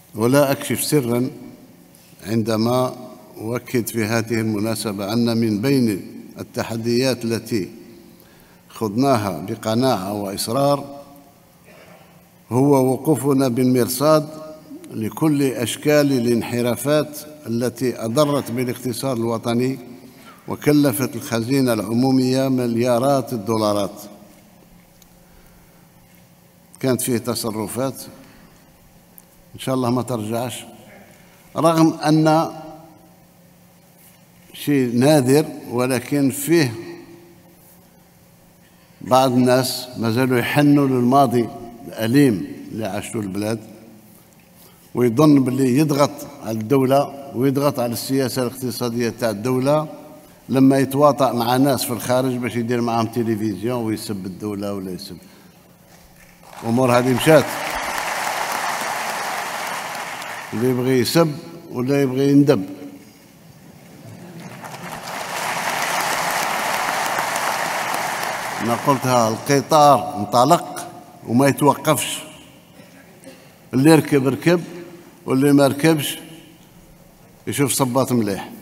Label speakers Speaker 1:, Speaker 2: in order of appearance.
Speaker 1: ولا أكشف سرا عندما أؤكد في هذه المناسبة أن من بين التحديات التي خضناها بقناعة وإصرار هو وقوفنا بالمرصاد لكل أشكال الانحرافات التي أضرت بالاقتصاد الوطني وكلفت الخزينة العمومية مليارات الدولارات. كانت فيه تصرفات إن شاء الله ما ترجعش، رغم أن شيء نادر، ولكن فيه بعض الناس ما زالوا يحنوا للماضي الأليم اللي عاشوا البلاد، ويظن باللي يضغط على الدولة ويضغط على السياسة الاقتصادية تاع الدولة لما يتواطأ مع ناس في الخارج باش يدير معهم تلفزيون ويسب الدولة ولا يسب أمور. هذه مشات، اللي يبغي يسب ولا يبغي يندب. أنا قلتها، القطار انطلق وما يتوقفش، اللي يركب ركب واللي ما ركبش يشوف صباط مليح.